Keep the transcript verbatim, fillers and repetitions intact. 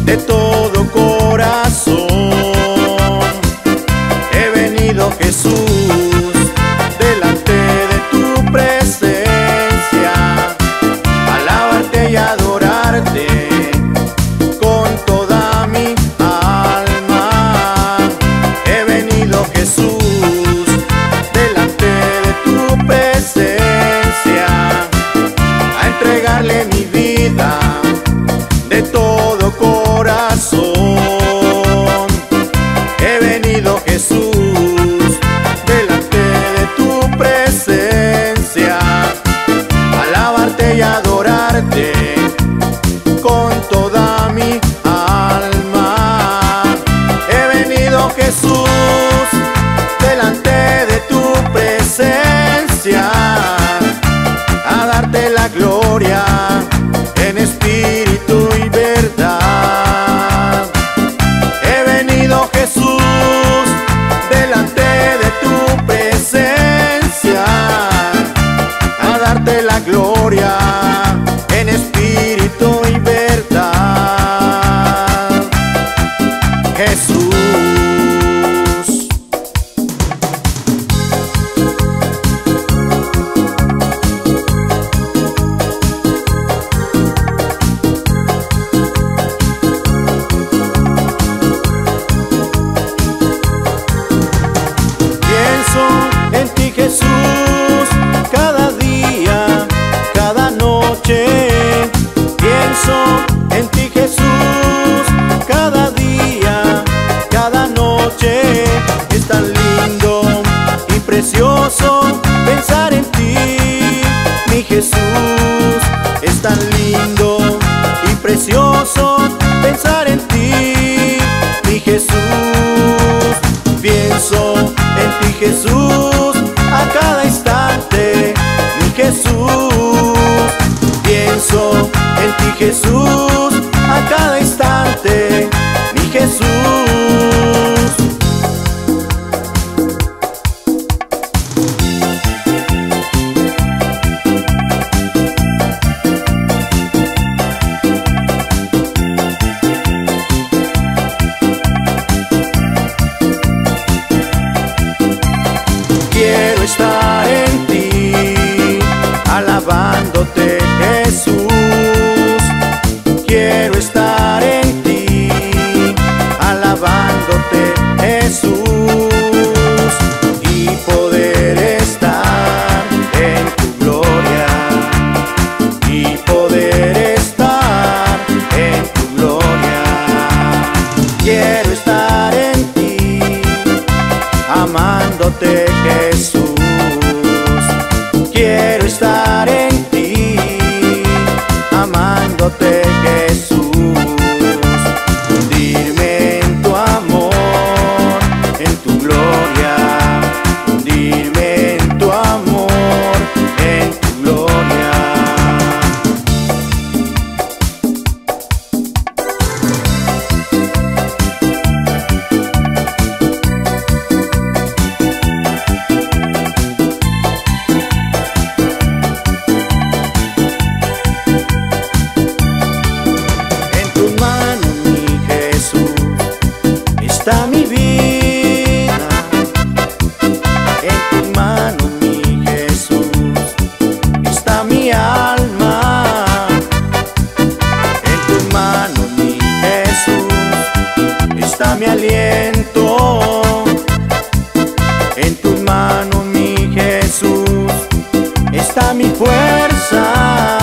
de todo corazón. He venido, Jesús, delante de tu presencia, a alabarte y adorarte con toda mi alma. He venido, Jesús, delante de tu presencia, a entregarle mi vida de todo corazón. He venido, Jesús, delante de tu presencia, a alabarte y adorarte con toda mi alma. He venido, Jesús, delante de tu presencia, a darte la gloria en espíritu y verdad. He venido, Jesús, delante de tu presencia, a darte la gloria en espíritu y verdad. Jesús. En ti, Jesús, cada día, cada noche. Pienso en ti, Jesús, cada día, cada noche. Es tan lindo y precioso pensar en ti, mi Jesús. Es tan lindo y precioso pensar en ti, mi Jesús. Pienso en ti, Jesús, a cada instante, mi Jesús. Pienso en ti, Jesús, a cada instante, mi Jesús. Quiero estar en ti, alabándote, Jesús. Quiero estar en ti, alabándote, Jesús. Y poder estar en tu gloria, y poder estar en tu gloria. Quiero estar en ti, amándote, Jesús. Quiero estar en ti, amándote, Jesús. Hundirme en tu amor, en tu gloria. Hundirme en tu amor, en tu gloria. Está mi vida, en tus manos, mi Jesús. Está mi alma, en tus manos, mi Jesús. Está mi aliento, en tus manos, mi Jesús. Está mi fuerza,